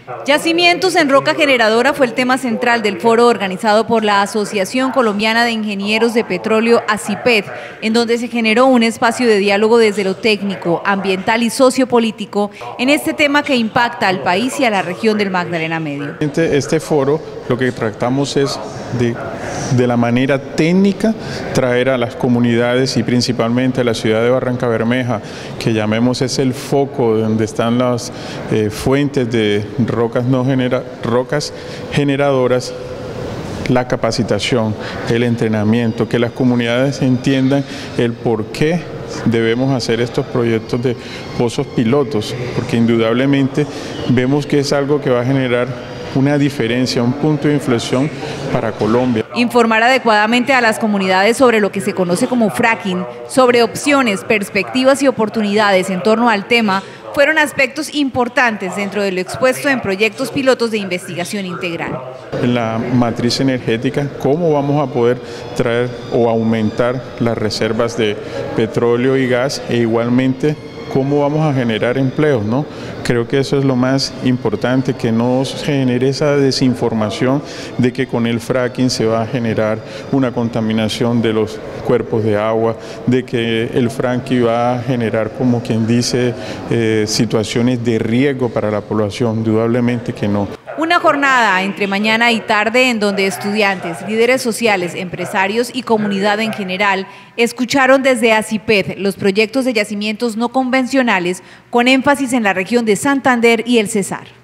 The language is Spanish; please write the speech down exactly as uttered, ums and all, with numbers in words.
Yacimientos en roca generadora fue el tema central del foro organizado por la Asociación Colombiana de Ingenieros de Petróleo, ASIPET, en donde se generó un espacio de diálogo desde lo técnico, ambiental y sociopolítico en este tema que impacta al país y a la región del Magdalena Medio. Este foro lo que tratamos es de, de la manera técnica traer a las comunidades y principalmente a la ciudad de Barrancabermeja, que llamemos es el foco donde están las eh, fuentes de rocas, no genera, rocas generadoras, la capacitación, el entrenamiento, que las comunidades entiendan el por qué debemos hacer estos proyectos de pozos pilotos, porque indudablemente vemos que es algo que va a generar una diferencia, un punto de inflexión para Colombia. Informar adecuadamente a las comunidades sobre lo que se conoce como fracking, sobre opciones, perspectivas y oportunidades en torno al tema, fueron aspectos importantes dentro de lo expuesto en proyectos pilotos de investigación integral. En la matriz energética, ¿cómo vamos a poder traer o aumentar las reservas de petróleo y gas e igualmente cómo vamos a generar empleos, ¿no? Creo que eso es lo más importante, que no se genere esa desinformación de que con el fracking se va a generar una contaminación de los cuerpos de agua, de que el fracking va a generar, como quien dice, eh, situaciones de riesgo para la población. Indudablemente que no. Una jornada entre mañana y tarde en donde estudiantes, líderes sociales, empresarios y comunidad en general escucharon desde ASIPET los proyectos de yacimientos no convencionales con énfasis en la región de Santander y el Cesar.